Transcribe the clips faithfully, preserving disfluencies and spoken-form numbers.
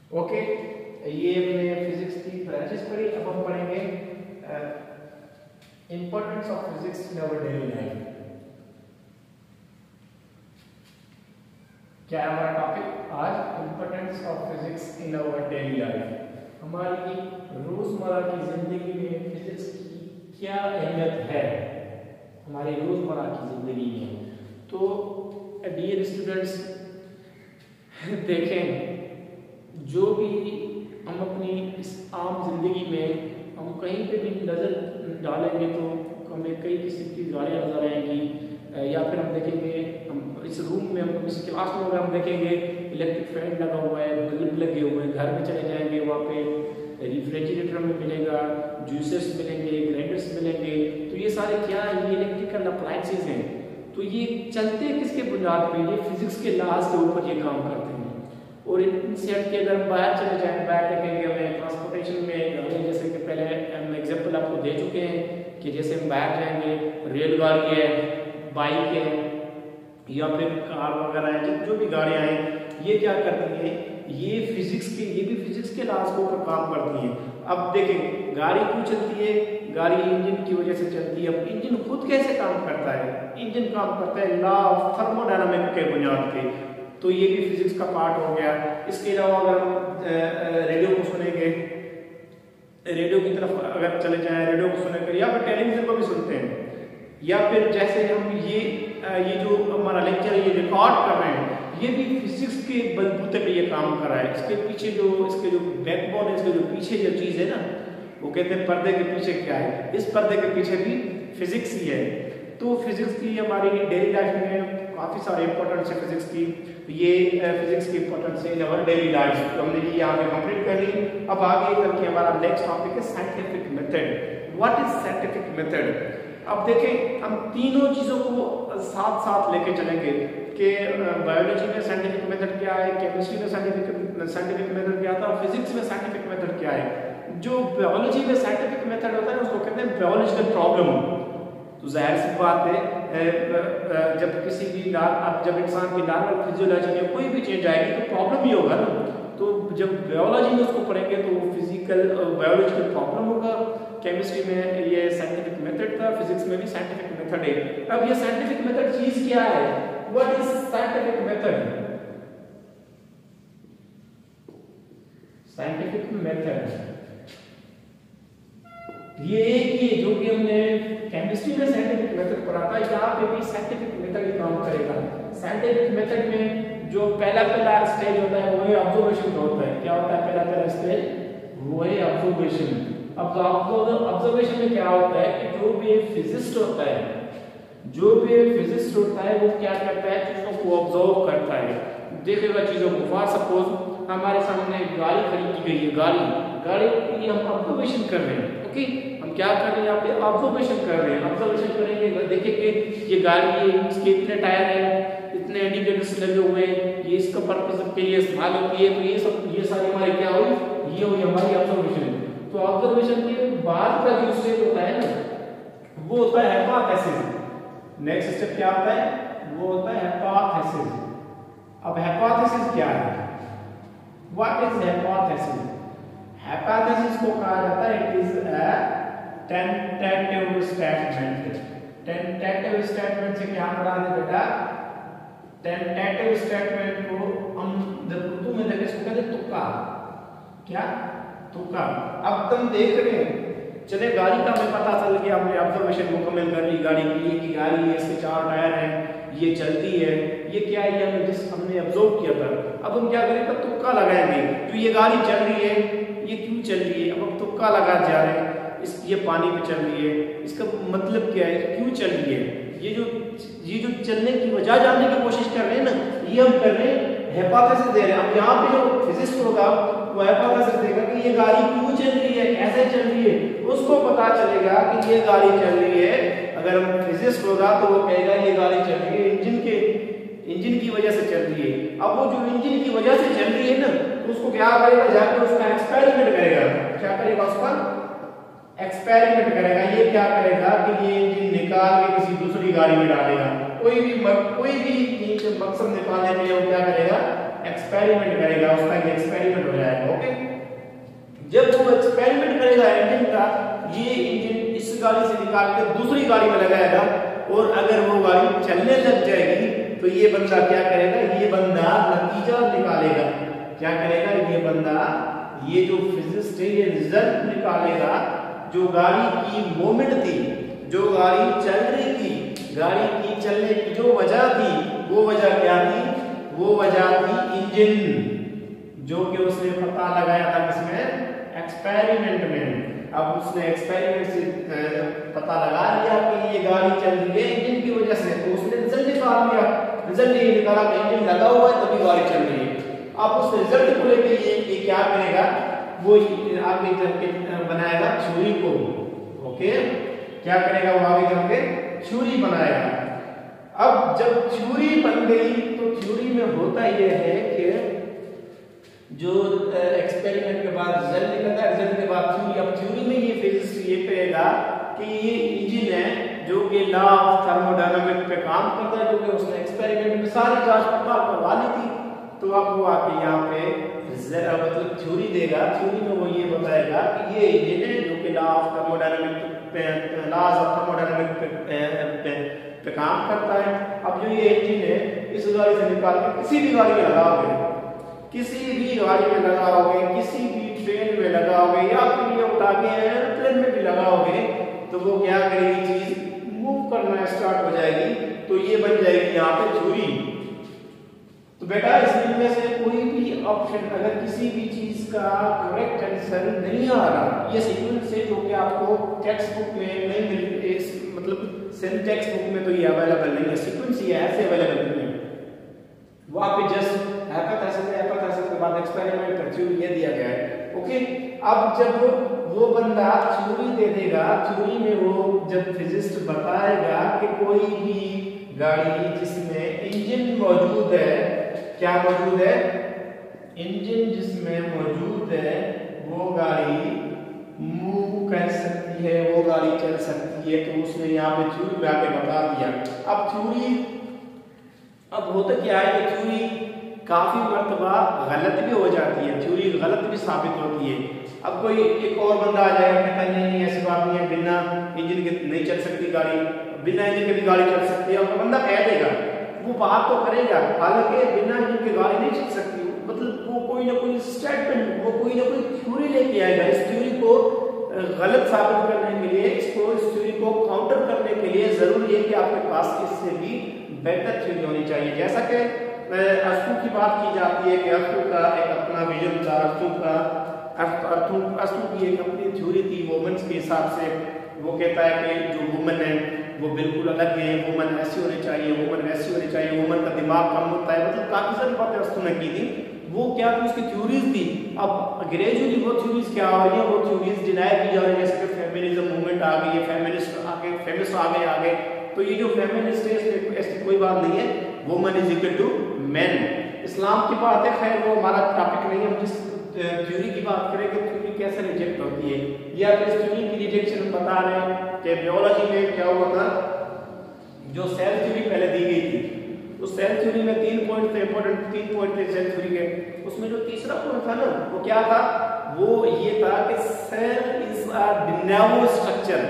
Okay, ये अपने physics की ब्रांचेस पढ़ी। अब हम पढ़ेंगे importance of physics in our daily life. क्या है हमारा टॉपिक आज? Importance of physics in our daily life. हमारी रोजमर्रा की जिंदगी में फिजिक्स की क्या अहमियत है हमारी रोजमर्रा की जिंदगी में। तो डियर स्टूडेंट्स, देखें, जो भी हम अपनी इस आम जिंदगी में हम कहीं पे भी नजर डालेंगे तो हमें कई किस्म की गाड़ियाँ नजर आएंगी, या फिर हम देखेंगे हम इस रूम में हम इस क्लास में हम देखेंगे इलेक्ट्रिक फैन लगा हुआ है, बल्ब लगे हुए हैं। घर में चले जाएंगे, वहाँ पे रेफ्रिजरेटर में मिलेगा, जूसेस मिलेंगे, ग्राइंडर्स मिलेंगे। तो ये सारे क्या है? ये इलेक्ट्रिकल अप्लायंसेस हैं। तो ये चलते किसके बुनियाद पे? ये फिजिक्स के लाज के ऊपर ये काम करते हैं। और इनसे हट के अगर हम बाहर चले जाएं, बाहर देखेंगे हमें ट्रांसपोर्टेशन में, जैसे कि पहले हम एग्जाम्पल आपको दे चुके हैं कि जैसे हम बाहर जाएंगे, रेलगाड़ी है, बाइक है, या फिर कार वगैरह है, जो भी गाड़ियाँ हैं, ये क्या करती हैं? ये फिजिक्स के ये भी फिजिक्स के लाज के ऊपर काम करती हैं। अब देखें, गाड़ी क्यों चलती है? गाड़ी इंजन की वजह से चलती है। अब इंजन खुद कैसे काम करता है? इंजन काम करता है लॉ ऑफ थर्मोडायनामिक के बुनियाद पे। तो ये भी फिजिक्स का पार्ट हो गया। इसके अलावा अगर हम रेडियो को सुनेंगे, रेडियो की तरफ अगर चले जाएं, रेडियो को सुनेंगे, या फिर टेलीविजन को भी सुनते हैं, या फिर जैसे हम ये ये जो हमारा लेक्चर है ये रिकॉर्ड कर रहे हैं, ये भी फिजिक्स के बलबूते पे ये काम कर रहा है। इसके पीछे जो इसके जो बैकबोन है, इसके जो पीछे जो चीज़ है ना, वो कहते हैं पर्दे के पीछे क्या है। इस पर्दे के पीछे भी फिजिक्स ही है। तो फिजिक्स की हमारी डेली लाइफ में काफ़ी सारे इंपॉर्टेंस है फिजिक्स की। ये फिजिक्स की इंपॉर्टेंस है हमारे डेली लाइफ। तो हमने ये यहाँ पे कंप्लीट कर ली। अब आगे करके हमारा नेक्स्ट टॉपिक है scientific method. What is scientific method? अब देखें, हम तीनों चीज़ों को साथ साथ लेके चलेंगे कि बायोलॉजी में साइंटिफिक मेथड क्या है, केमिस्ट्री में साइंटिफिक साइंटिफिक मेथड क्या था, फिजिक्स में साइंटिफिक मेथड क्या है। जो बायोलॉजी में साइंटिफिक मेथड होता है उसको कहते हैं बायोलॉजिकल प्रॉब्लम। तो जाहिर सी बात है, जब किसी भी अब जब इंसान की नॉर्मल फिजियोलॉजी में कोई भी चेंज आएगी तो प्रॉब्लम ही होगा ना। तो जब बायोलॉजी में उसको पढ़ेंगे तो वो फिजिकल बायोलॉजिकल प्रॉब्लम होगा। केमिस्ट्री में ये साइंटिफिक मेथड था, फिजिक्स में भी साइंटिफिक मेथड है। अब ये साइंटिफिक मेथड चीज क्या है? What is scientific method? Scientific method ये एक ही जो कि हमने केमिस्ट्री में साइंटिफिक मेथड पढ़ा था, यहाँ पे भी साइंटिफिक मेथड ही काम करेगा। साइंटिफिक मेथड में जो पहला पहला स्टेज होता है वो है ऑब्जर्वेशन का होता है। क्या होता है पहला पहला स्टेज? वो है ऑब्जर्वेशन। अब ऑब्जर्वेशन में क्या होता है कि जो भी फिजिस्ट होता है जो भी फिजिस्ट होता है वो क्या करता है? चीजों को ऑब्जर्व करता है, देखेगा चीजों को। फॉर सपोज हमारे सामने गाड़ी खड़ी की गई है, गाड़ी गाड़ी की हम ऑब्जर्वेशन कर रहे हैं। ओके, हम क्या कर रहे हैं? यहाँ पे ऑब्जर्वेशन कर रहे हैं। ऑब्जर्वेशन करेंगे, देखेंगे ये गाड़ी है, इसके इतने टायर है, इतने इंडिकेटर्स लगे हुए हैं, ये इसका पर्पस के लिए इस्तेमाल होती है। तो ये सब ये सारी हमारी क्या हुई? ये हुई हमारी ऑब्जर्वेशन। तो ऑब्जर्वेशन के बाद का जो स्टेज होता है ना, वो होता है हाइपोथेसिस। नेक्स्ट स्टेप क्या होता है? वो होता है हाइपोथेसिस। अब हाइपोथेसिस क्या है? What is hypothesis? हाइपोथेसिस को कहा जाता है it is a tentative statement. Tentative statement से क्या पढ़ा है बेटा? टेंटेटिव स्टेटमेंट को हम उर्दू में देखें इसको कहते हैं तुक्का। क्या? तुक्का। अब तुम देख रहे हैं, चले गाड़ी का हमें पता चल गया, हमने ऑब्जर्वेशन मुकम्मल कर ली गाड़ी की, ये की गाड़ी है, इसके चार टायर हैं, ये चलती है, ये क्या है? ये हमने जिस हमने ऑब्जर्व किया था। अब हम क्या करें? तो तुक्का लगाएंगे। तो ये गाड़ी चल रही है, ये क्यों चल रही है? अब हम तुक्का लगा जा रहे हैं, इस ये पानी पे चल रही है, इसका मतलब क्या है? क्यों चल रही है? ये जो ये जो चलने की वजह जानने की कोशिश कर रहे हैं ना, ये हम कर रहे हैं, हाइपोथेसिस दे रहे हैं। अब यहाँ पे जो फिजिस्ट होगा वो हाइपोथेसिस देगा कि ये गाड़ी क्यों चल रही है, कैसे चल रही है, उसको पता चलेगा कि ये गाड़ी चल रही है। अगर हम फिजिस्ट होगा तो वो कहेगा ये गाड़ी चल रही है इंजन के इंजन की वजह से चल रही है। अब वो जो इंजन की वजह से चल रही है ना, तो उसको क्या करेगा? जाकर उसका एक्सपेरिमेंट करेगा। क्या करेगा? उसका एक्सपेरिमेंट करेगा। ये क्या करेगा कि ये इंजन निकाल के किसी दूसरी गाड़ी में डालेगा। कोई भी कोई भी मकसद निकालने के लिए वो क्या करेगा? एक्सपेरिमेंट करेगा, उसका एक एक्सपेरिमेंट हो जाएगा। जब वो एक्सपेरिमेंट करेगा इंजन का, ये इंजन इस गाड़ी से निकाल के दूसरी गाड़ी में लगाएगा, और अगर वो गाड़ी चलने लग जाएगी तो ये बंदा क्या करेगा, ये बंदा नतीजा निकालेगा। क्या करेगा ये बंदा, ये जो फिजिसिस्ट है ये रिजल्ट निकालेगा, जो गाड़ी की मूवमेंट थी, जो गाड़ी चल रही थी, गाड़ी की चलने की जो वजह थी, वो वजह क्या थी, वो वजह थी इंजन, जो कि उसने पता लगाया था किसमें, एक्सपेरिमेंट में। अब उसने एक्सपेरिमेंट से पता लगा लिया कि ये गाड़ी चल रही है इंजन की वजह से, तो उसने रिजल्ट निकाल लिया। रिजल्ट ये निकाला कि इंजन लगा हुआ है तभी गाड़ी चल रही है। अब उस रिजल्ट को लेके ये, ये क्या करेगा, वो आगे चल के बनाएगा थ्योरी को। ओके, क्या करेगा वो आगे चल के थ्योरी बनाएगा। अब जब थ्योरी बन गई तो थ्योरी में होता यह है कि जो एक्सपेरिमेंट के बाद रिजल्ट निकलता है, रिजल्ट के बाद थ्योरी, अब थ्योरी में ये फिजिक्स ये कहेगा कि ये इंजन है जो कि लॉ ऑफ थर्मोडायनामिक्स पे काम करता है, जो कि उसने एक्सपेरिमेंट में सारी जांच पड़ताल करवा ली थी। तो अब वो आके यहाँ पे मतलब थ्योरी देगा, थ्योरी में वो ये बताएगा कि ये इंजन है जो कि लॉ ऑफ थर्मोडायनामिक्स पे लॉज ऑफ थर्मोडायनामिक्स पे, पे, पे काम करता है। अब जो ये इंजन है इस गाड़ी से निकाल के किसी भी गाड़ी में लगाओगे, किसी भी गाड़ी में लगाओगे, किसी भी ट्रेन में लगाओगे, या फिर ये उठा के एयरप्लेन में भी लगाओगे, तो वो क्या करेगी, चीज मूव करना स्टार्ट हो जाएगी। तो ये बन जाएगी यहाँ पे थ्योरी। तो बेटा इसमें से कोई भी ऑप्शन, अगर किसी भी चीज का करेक्ट आंसर नहीं आ रहा, ये सीक्वेंस है जो कि आपको टेक्स्ट बुक में नहीं मिल, मतलब सेम टेक्स्ट बुक में तो ये अवेलेबल नहीं है, सीक्वेंस ये ऐसे अवेलेबल नहीं है। वहां पे जस्ट हाइपोथेसिस है, हाइपोथेसिस के बाद एक्सपेरिमेंट कर थ्योरी ये दिया गया है। ओके, अब जब वो बंदा थ्योरी दे देगा, थ्योरी में वो जब फिजिसिस्ट बताएगा कि कोई भी गाड़ी जिसमें इंजन मौजूद है, क्या मौजूद है, इंजन जिसमें मौजूद है, वो गाड़ी मूव कर सकती है, वो गाड़ी चल सकती है। तो उसने यहाँ पे थ्योरी में आके बता दिया। अब थ्योरी, अब होता क्या है कि थ्योरी काफी मर्तबा गलत भी हो जाती है, थ्योरी गलत भी साबित होती है। अब कोई एक और बंदा आ जाएगा, कहता नहीं नहीं ऐसी बात नहीं है, बिना इंजन के नहीं चल सकती गाड़ी, बिना इंजन के भी गाड़ी चल सकती है। और बंदा कह देगा, वो बात तो करेगा, हालांकि बिना इंजन के गाड़ी नहीं चल सकती, मतलब वो कोई ना कोई स्टेटमेंट, वो कोई ना कोई थ्योरी लेके आएगा। इस थ्योरी को गलत साबित करने के लिए, इसको इस थ्योरी को काउंटर करने के लिए जरूरी है कि आपके पास इससे भी बेहतर थ्योरी होनी चाहिए। जैसा कि अस्तु की बात की जाती है कि अस्तु का एक अपना विजन था, अस्तु का अस्तु अस्तु की एक अपनी थ्योरी थी वुमेन्स के हिसाब से। वो कहता है कि जो वुमेन है वो बिल्कुल अलग है, वुमेन ऐसी होनी चाहिए, वुमेन वैसी होनी चाहिए, वुमेन का दिमाग कम होता है, मतलब काफी सारी बातें अस्तु ने की थी। वो क्या थी, उसकी थ्योरीज थी। अब ग्रेजुअली वो थ्योरीज क्या हो रही है, वो थ्योरीज डिनाई की जा रही है। जैसे कि फेमिनिज्म मूवमेंट आ गई है, फेमिनिस्ट आगे फेमिनिस्ट आ गए आगे तो ये जो फेमिनिस्ट है इसमें ऐसी कोई बात नहीं है, woman is equal to men. इस्लाम की बात है, खैर वो हमारा टॉपिक नहीं है। हम जिस थ्योरी की बात करें कि थ्योरी कैसे रिजेक्ट होती है, या फिर इस थ्योरी की रिजेक्शन हम बता रहे हैं कि बायोलॉजी में क्या हुआ था, जो सेल थ्योरी पहले दी गई थी, उस सेल थ्योरी में तीन पॉइंट थे, इंपॉर्टेंट तीन पॉइंट थे सेल थ्योरी के। उसमें जो तीसरा पॉइंट था ना, वो क्या था, वो ये था कि cell is a dynamo structure.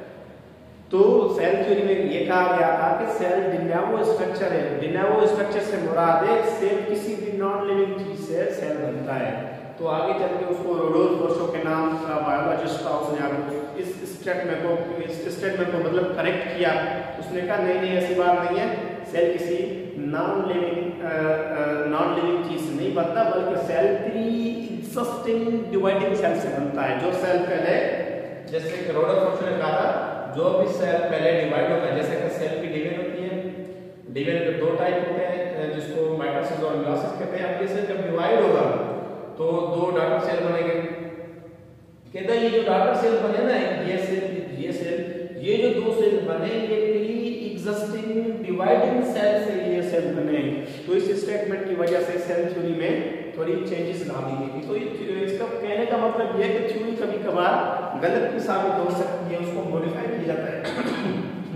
तो सेल थ्योरी में ये कहा गया था कि सेल डिनैमो स्ट्रक्चर है। डिनैमो स्ट्रक्चर से मुराद है सेल किसी भी नॉन लिविंग चीज से सेल बनता है। तो आगे चल के उसको रोडोल्फ बोर्शो के नाम का बायोलॉजिस्ट था, उसने आगे इस स्टेटमेंट को इस स्टेटमेंट को मतलब करेक्ट किया। उसने कहा नहीं नहीं ऐसी बात नहीं है, सेल किसी नॉन लिविंग नॉन लिविंग चीज से नहीं बनता, बल्कि cell pre existing dividing cell से बनता है। जो सेल पहले, जैसे कि रोडोल्फ बोर्शो ने कहा था, जो भी सेल पहले डिवाइड होता है, जैसे कि सेल की डिवीजन होती है, डिवीजन के दो टाइप होते हैं जिसको माइटोसिस और मियोसिस कहते हैं। अब ये सेल जब डिवाइड होगा तो दो डॉटर सेल बनेंगे। कहता है ये जो डॉटर सेल बने ना, ये सेल ये सेल ये जो दो सेल बने ये प्री एग्जिस्टिंग डिवाइडिंग सेल से ये सेल बने। तो इस स्टेटमेंट की वजह से सेल थ्योरी में थोड़ी चेंजेस ला दी गई। तो इसका कहने का मतलब ये है कि थ्योरी कभी कभार गलत भी साबित हो सकती है, उसको मॉडिफाई किया जाता है।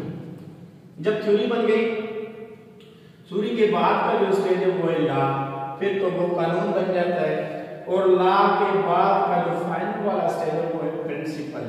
जब थ्योरी बन गई, थ्योरी के बाद का जो स्टेज है वो है लॉ, फिर तो वो कानून बन जाता है। और और लॉ के बाद का जो फाइनल वाला स्टेज है वो है प्रिंसिपल।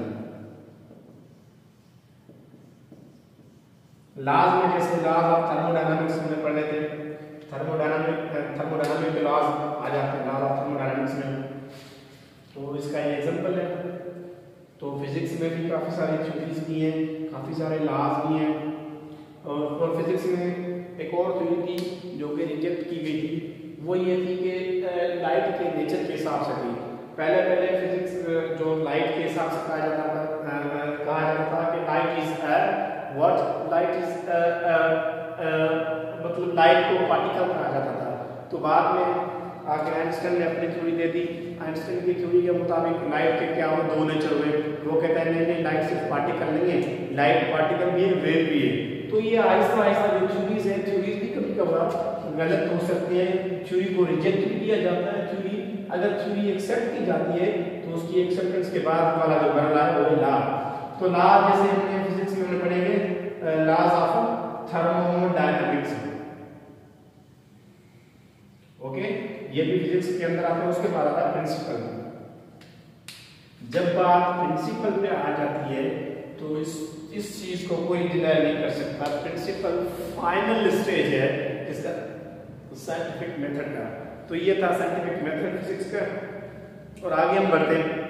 लॉज में जैसे लॉज ऑफ थर्मोडायनामिक्स में पढ़ लेते हैं, थर्मोडायनामिक थर्मोडायनामिक के लॉज आ जाते हैं लॉज ऑफ थर्मोडायनामिक्स में, तो इसका ये एग्जांपल है। तो फिजिक्स में भी काफ़ी सारी थ्योरीज भी हैं, काफ़ी सारे लॉज भी हैं, और, और फिजिक्स में एक और थ्योरी थी जो कि रिजेक्ट की गई थी, वो ये थी कि लाइट के नेचर के हिसाब से थी। पहले पहले फिजिक्स जो लाइट के हिसाब से कहा जाता था, कहा जाता था कि light is what light is मतलब लाइट को पार्टिकल कहा जाता था। तो बाद में आके आइंस्टाइन ने अपनी थ्योरी दे दी। आइंस्टाइन की थ्योरी के मुताबिक लाइट के क्या हो, दो नेचर हुए। वो कहता है नहीं नहीं लाइट सिर्फ पार्टिकल नहीं है, लाइट पार्टिकल भी है, वेव भी है। तो ये आहिस्ता आहिस्ता जो थ्योरीज है, थ्योरीज भी कभी कभार गलत हो सकती है, थ्योरी को रिजेक्ट भी किया जाता है। थ्योरी अगर थ्योरी एक्सेप्ट की जाती है तो उसकी एक्सेप्टेंस के बाद वाला जो मरला है वो है लॉ। तो लॉ जैसे हमने फिजिक्स में पढ़ेंगे लॉज ऑफ थर्मोडायनामिक्स, ओके, ये भी फिजिक्स के अंदर आता है। उसके बाद आता है प्रिंसिपल। जब बात प्रिंसिपल पे आ जाती है तो इस इस चीज को कोई डिनाई नहीं कर सकता। प्रिंसिपल फाइनल स्टेज है इसका साइंटिफिक मेथड का। तो ये था साइंटिफिक मेथड फिजिक्स का, और आगे हम बढ़ते हैं।